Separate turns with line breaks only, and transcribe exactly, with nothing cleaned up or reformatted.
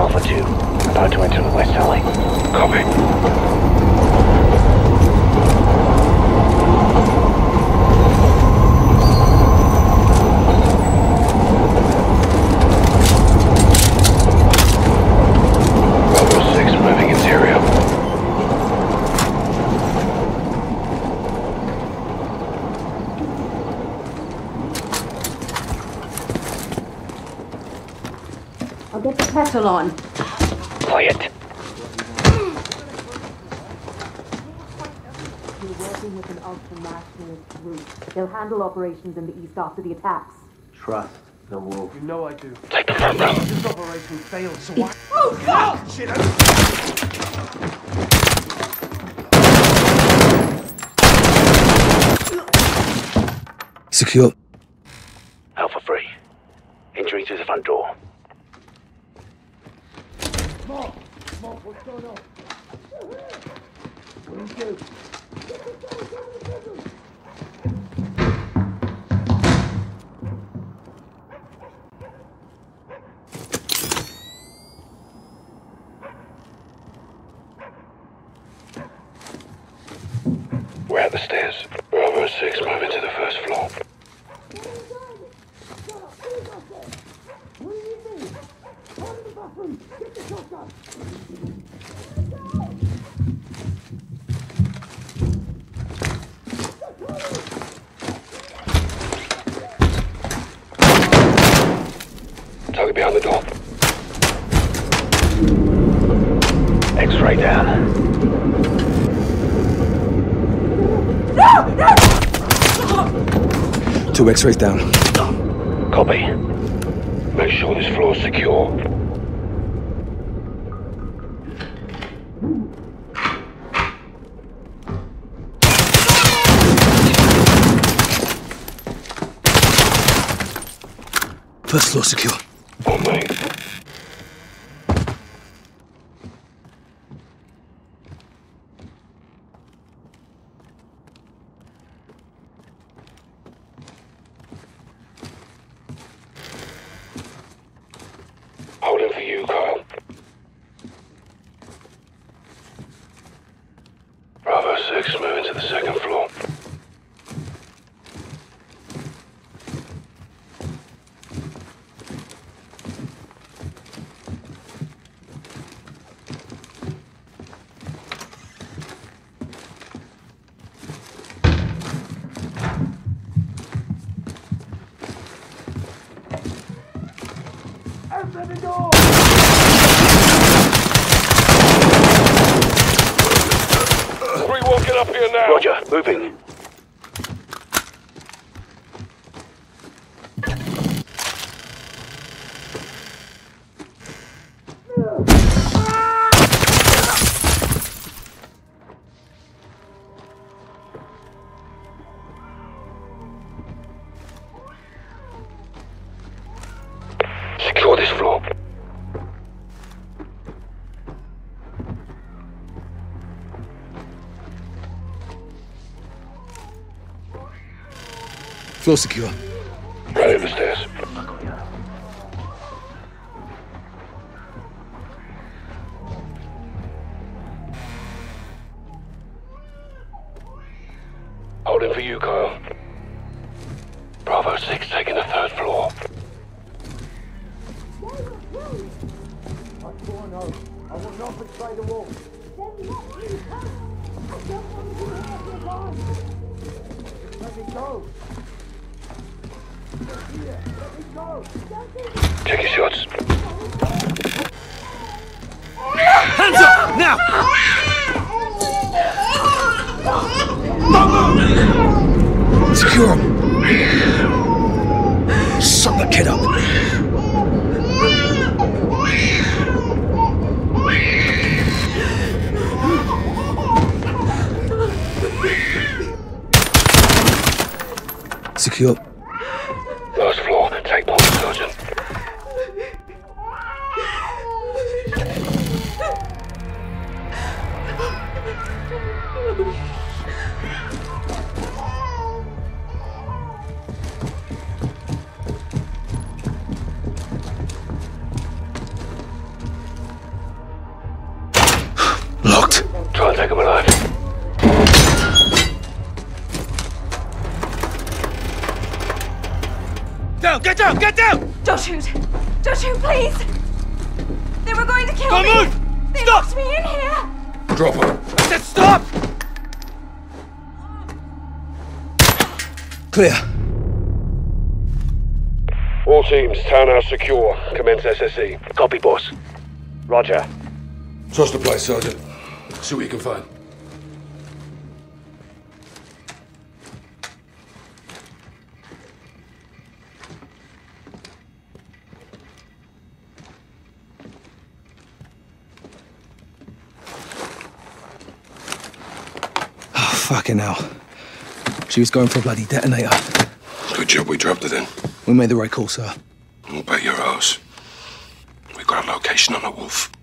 Alpha two. About to enter the west alley.
Copy.
I'll get the petrol on.
Quiet.
We're working with an ultra-nationalist group. They'll handle operations in the east after the attacks.
Trust the wolf.
You know I do.
Take the front row.
This operation failed, so why? Oh God! Shit!
Secure.
Alpha three. Entering through the front door.
Mark! Mark, what's going on? What do you do?
We're at the stairs. Bravo six, moving to the first floor. Target behind the door.
X-ray down.
Two X-rays down.
Copy.
Make sure this floor's secure.
First floor secure.
On me. Holding for you, Kyle. Bravo six, moving to the second floor.
Open the door!
Three walking up here now.
Roger, moving.
Secure this floor.
Floor secure.
Right over the stairs. Holding for you, Kyle. Bravo six taking the third floor.
What's going on? I will not betray the wolf. Let me go. Here, let me go.
Take your shots.
Hands up! Now! Secure him! Suck the kid up! Secure.
Last floor, take point, Sergeant. take him alive.
Down! Get down! Get down!
Don't shoot! Don't shoot, please! They were going to kill
Don't
me!
move!
They
Stop!
locked me in here!
Drop her.
I said stop! Clear.
All teams, townhouse secure. Commence S S E.
Copy, boss.
Roger.
Trust the place, Sergeant. See what you can find.
Oh, fucking hell. She was going for a bloody detonator.
Good job we dropped it in.
We made the right call, sir.
We'll bet your ass. We got a location on the wolf.